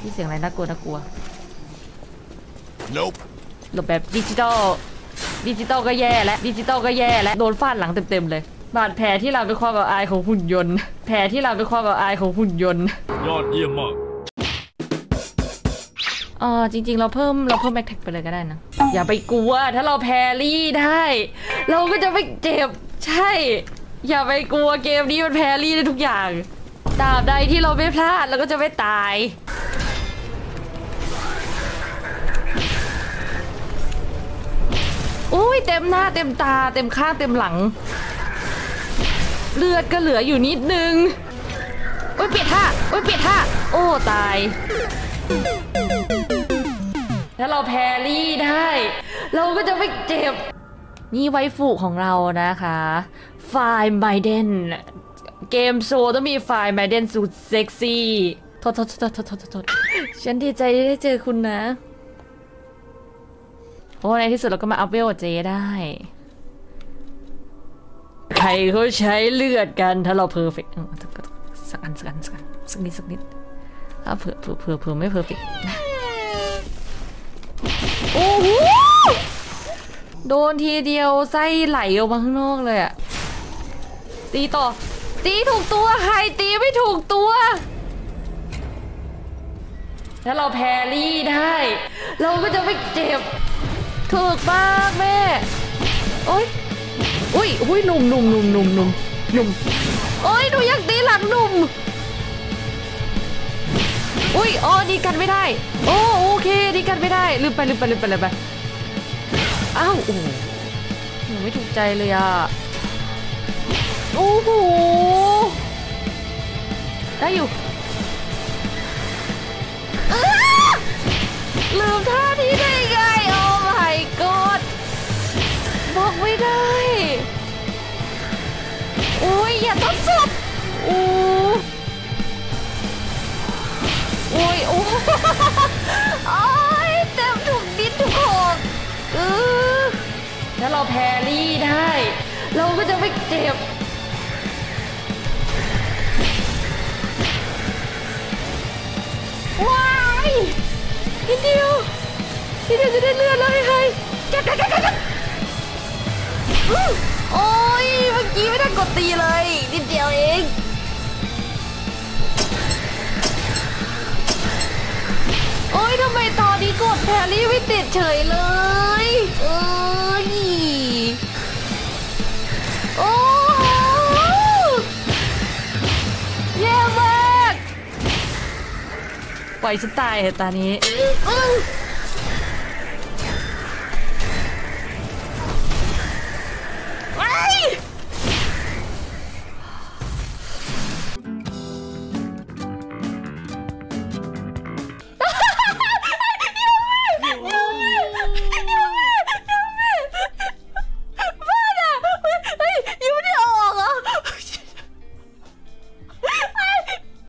ที่เสียงอะไรน่ากลัว Nope หลบแบบดิจิตอลก็แย่และโดนฟาดหลังเต็มเลยบาดแผลที่เราเป็นความอับอายของหุ่นยนต์ยอดเยี่ยมมากจริงๆเราเพิ่มแม็กแท็กไปเลยก็ได้นะอย่าไปกลัวถ้าเราแพรี่ได้เราก็จะไม่เจ็บใช่อย่าไปกลัวเกมนี้มันแพรี่ได้ทุกอย่างตราบใดที่เราไม่พลาดเราก็จะไม่ตายอุ้ยเต็มหน้าเต็มตาเต็มข้างเต็มหลังเลือดก็เหลืออยู่นิดนึงโอ้ยเปลี่ยนท่าโอ้ตายถ้าเราแพรี่ได้เราก็จะไม่เจ็บนี่ไวฟูของเรานะคะไฟล์ไมเดนเกมโซต้องมีไฟล์ไมเดนสุดเซ็กซี่โทษฉันดีใจที่ได้เจอคุณนะโอ้ในที่สุดเราก็มาอัพเวลเจได้ใครเขาใช้เลือดกันถ้าเราเพอร์เฟกต์สักนิดถ้าเผื่อไม่เพอร์เฟกต์โอ้โหโดนทีเดียวไส้ไหลออกมาข้างนอกเลยอะตีต่อตีถูกตัวใครตีไม่ถูกตัวถ้าเราแพรี่ได้เราก็จะไม่เจ็บถูกมากแม่โอ้ยหนุ่มโอ้ยหนูอยากตีหลังหนุ่มอุ้ยอ๋อดีกันไม่ได้โอเคดีกันไม่ได้ลืมไปอ้าวโอ้หนูไม่ถูกใจเลยอ่ะโอ้โหได้อยู่ลืมท่านี้ได้ไงโอ้ my god บอกไม่ได้โอ้ยอย่าทำสุดโอ้ยเต็มถูกดินถูกหอกถ้าเราแพรี่ได้เราก็จะไม่เจ็บว้ายนิดเดียวจะได้เลือดแล้วใครจัดโอ้ยเมื่อกี้ไม่ได้กดตีเลยนิดเดียวเองโอ้ยทำไมตอนนี้กดแพรี่ไม่ติดเฉยเลยโอ้แย่มากปล่อยฉันตายเหรอตานี้